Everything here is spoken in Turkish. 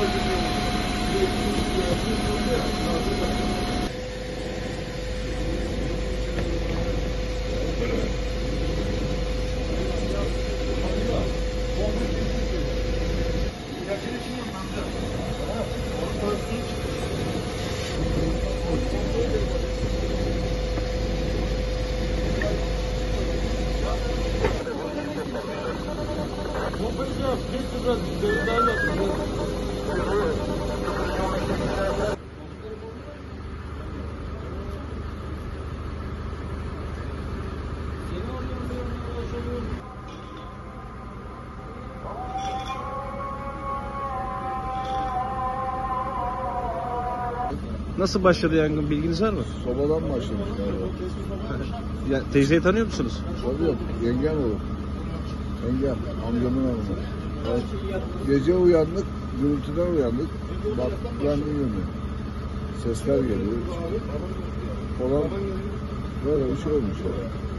Nasıl başladı yangın, bilginiz var mı? Sobadan başlamış galiba. Ya, teyzeyi tanıyor musunuz? Tabii yok, yengem olur. Yengem, amcamın hanımı. Evet. Gece uyandık, gürültüden uyandık. Bak, yangın yanıyor. Sesler geliyor. Olan böyle bir şey olmuş.